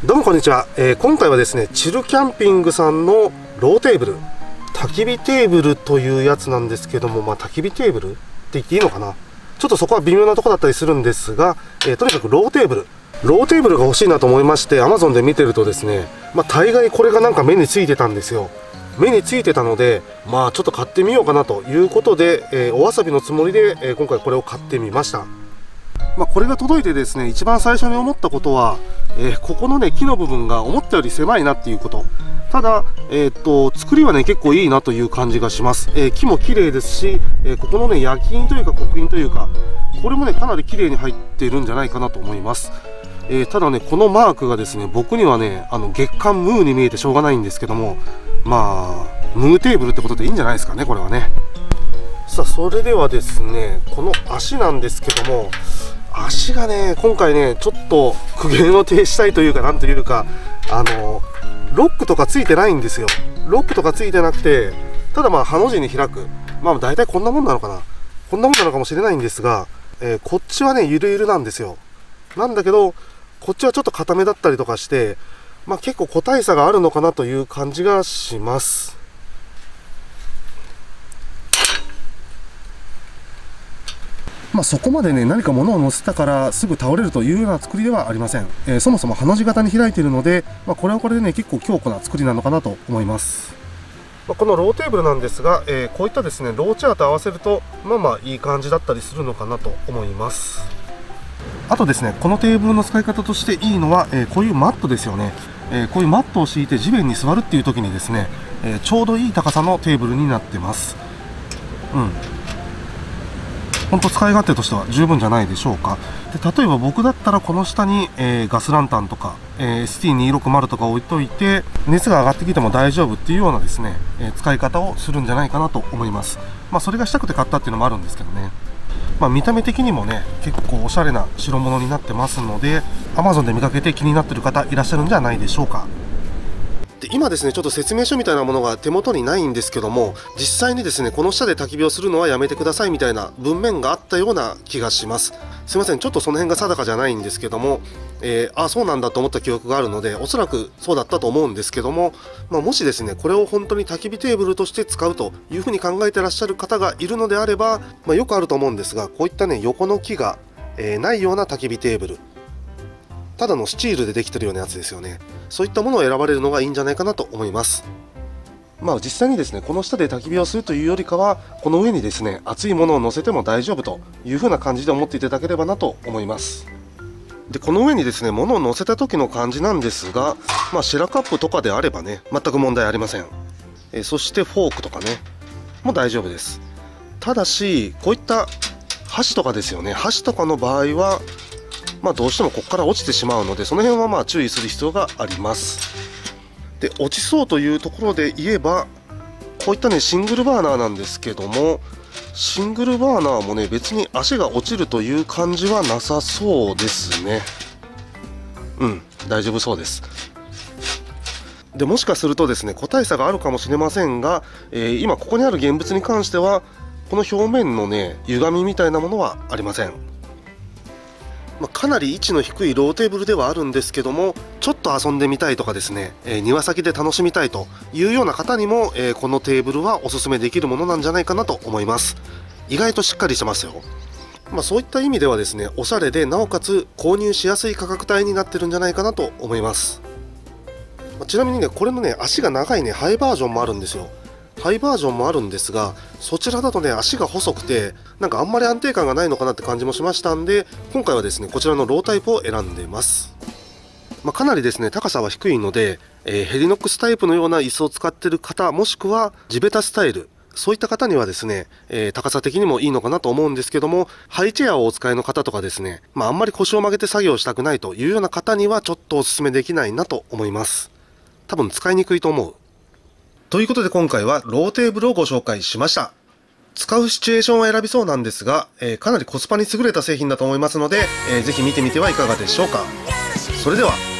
どうもこんにちは、今回はですねチルキャンピングさんのローテーブル、焚き火テーブルというやつなんですけども、焚き火テーブルって言っていいのかな、ちょっとそこは微妙なとこだったりするんですが、とにかくローテーブルが欲しいなと思いまして Amazon で見てるとですね、大概これがなんか目についてたんですよ。目についてたのでちょっと買ってみようかなということで、お遊びのつもりで、今回これを買ってみました。これが届いてですね、一番最初に思ったことは、ここのね木の部分が思ったより狭いなっていうこと。ただ、作りはね結構いいなという感じがします。木も綺麗ですし、ここのね焼き印というか刻印というか、これもねかなり綺麗に入っているんじゃないかなと思います。ただねこのマークがですね、僕にはね月刊ムーに見えてしょうがないんですけども、ムーテーブルってことでいいんじゃないですかね、これはね。さあそれではですね、この足なんですけども、足がね今回ねちょっと苦言を呈したいというか、なんというかロックとかついてないんですよ。ロックとかついてなくて、ただハの字に開く、大体こんなもんなのかな、こんなもんなのかもしれないんですが、こっちはねゆるゆるなんですよ。なんだけどこっちはちょっと硬めだったりとかして、結構個体差があるのかなという感じがします。そこまでね何か物を乗せたからすぐ倒れるというような作りではありません。そもそもハの字型に開いているので、これはこれでね結構強固な作りなのかなと思います。このローテーブルなんですが、こういったですねローチェアと合わせるといい感じだったりするのかなと思います。あとですね、このテーブルの使い方としていいのは、こういうマットですよね。こういうマットを敷いて地面に座るっていう時にですね、ちょうどいい高さのテーブルになってます。本当使い勝手としては十分じゃないでしょうか。で例えば僕だったらこの下に、ガスランタンとか、ST260 とか置いといて、熱が上がってきても大丈夫っていうようなですね、使い方をするんじゃないかなと思います。それがしたくて買ったっていうのもあるんですけどね。見た目的にもね結構おしゃれな代物になってますので、 Amazon で見かけて気になってる方いらっしゃるんじゃないでしょうか。で今ですねちょっと説明書みたいなものが手元にないんですけども、実際にですねこの下で焚き火をするのはやめてくださいみたいな文面があったような気がします。すいません、ちょっとその辺が定かじゃないんですけども、そうなんだと思った記憶があるので、おそらくそうだったと思うんですけども、もしですねこれを本当に焚き火テーブルとして使うというふうに考えてらっしゃる方がいるのであれば、よくあると思うんですが、こういったね横の木が、ないような焚き火テーブル、ただのスチールでできてるようなやつですよね。そういったものを選ばれるのがいいんじゃないかなと思います。実際にですねこの下で焚き火をするというよりかは、この上にですね熱いものを乗せても大丈夫という風な感じで思っていただければなと思います。でこの上にですね物を乗せた時の感じなんですが、シェラカップとかであればね全く問題ありません。そしてフォークとかねもう大丈夫です。ただしこういった箸とかですよね、箸とかの場合はどうしてもここから落ちてしまうので、その辺は注意する必要があります。で落ちそうというところで言えば、こういったねシングルバーナーなんですけども、シングルバーナーもね別に足が落ちるという感じはなさそうですね。大丈夫そうです。でもしかするとですね個体差があるかもしれませんが、今ここにある現物に関してはこの表面のね歪みみたいなものはありません。かなり位置の低いローテーブルではあるんですけども、ちょっと遊んでみたいとかですね、庭先で楽しみたいというような方にも、このテーブルはおすすめできるものなんじゃないかなと思います。意外としっかりしてますよ。そういった意味ではですねおしゃれでなおかつ購入しやすい価格帯になってるんじゃないかなと思います。ちなみにねこれのね足が長いねハイバージョンもあるんですよ。ハイバージョンもあるんですが、そちらだとね足が細くてなんかあんまり安定感がないのかなって感じもしましたんで、今回はですねこちらのロータイプを選んでます。かなりですね高さは低いので、ヘリノックスタイプのような椅子を使っている方、もしくは地べたスタイル、そういった方にはですね、高さ的にもいいのかなと思うんですけども、ハイチェアをお使いの方とかですね、あんまり腰を曲げて作業したくないというような方にはちょっとお勧めできないなと思います。多分使いにくいと思う。ということで今回はローテーブルをご紹介しました。使うシチュエーションを選びそうなんですが、かなりコスパに優れた製品だと思いますので、ぜひ見てみてはいかがでしょうか。それでは。